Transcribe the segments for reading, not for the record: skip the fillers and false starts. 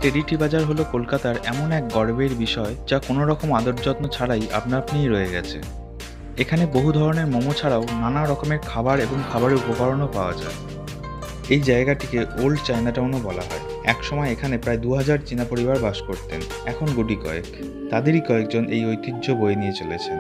Treaty বাজার হলো কলকাতার এমন এক গর্বের বিষয় যা কোনো রকম আদর যত্ন ছাড়াই আপনা আপনিই রয়ে গেছে। এখানে বহু ধরনের মোমো ছাড়াও নানা রকমের খাবার এবং খাবারের উপকরণও পাওয়া যায়। এই জায়গাটিকে ওল্ড চায়নাটাউনও বলা হয়। একসময় এখানে প্রায় 2000 চীনা পরিবার বাস করতেন, এখন গুটি কয়েক। তাদেরই কয়েকজন এই ঐতিহ্য বয়ে নিয়ে চলেছেন।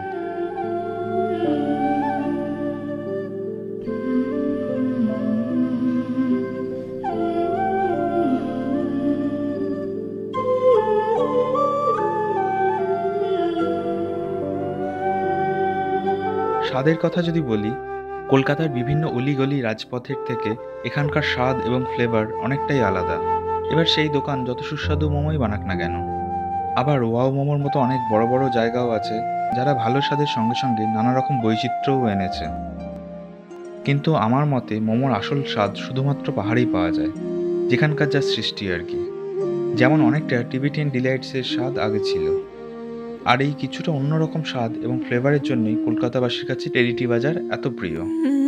স্বাদের কথা যদি বলি, কলকাতার বিভিন্ন অলিগলি রাজপথের থেকে এখানকার স্বাদ এবং ফ্লেভার অনেকটাই আলাদা। এবার সেই দোকান যত সুস্বাদু মোমোই বানাক না কেন। আবার ওয়াও মোমোর মতো অনেক বড় বড় জায়গাও আছে যারা ভালো স্বাদের সঙ্গে সঙ্গে নানা রকম বৈচিত্র্যও এনেছে। কিন্তু আমার মতে মোমোর আসল স্বাদ শুধুমাত্র পাহাড়েই পাওয়া যায়, যেখানকার যা সৃষ্টি আর কি। যেমন অনেকটা টিবেটিয়ান ডিলাইটসের স্বাদ আগে ছিল। আর এই কিছুটা অন্যরকম স্বাদ এবং ফ্লেভারের জন্যই কলকাতাবাসীর কাছে টেরিটি বাজার এত প্রিয়।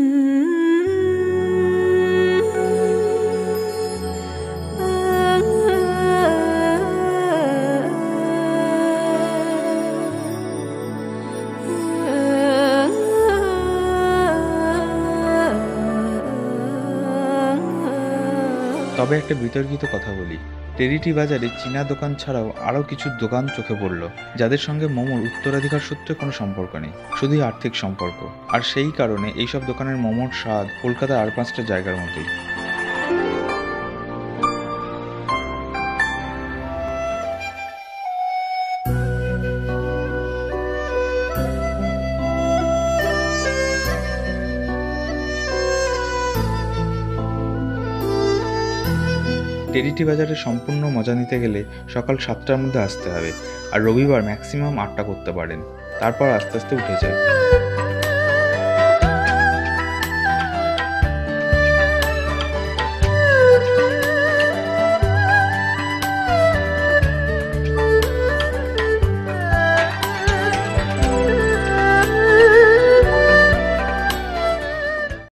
তবে একটা বিতর্কিত কথা বলি, টেরিটি বাজারে চীনা দোকান ছাড়াও আরও কিছু দোকান চোখে পড়ল যাদের সঙ্গে মোমোর উত্তরাধিকার সূত্রে কোনো সম্পর্ক নেই, শুধুই আর্থিক সম্পর্ক। আর সেই কারণে এইসব দোকানের মোমোর স্বাদ কলকাতার আর 5টা জায়গার মতোই। টেরিটি বাজারের সম্পূর্ণ মজা নিতে গেলে সকাল 7টার মধ্যে আসতে হবে, আর রবিবার ম্যাক্সিমাম 8টা করতে পারেন, তারপর আস্তে আস্তে উঠে যায়।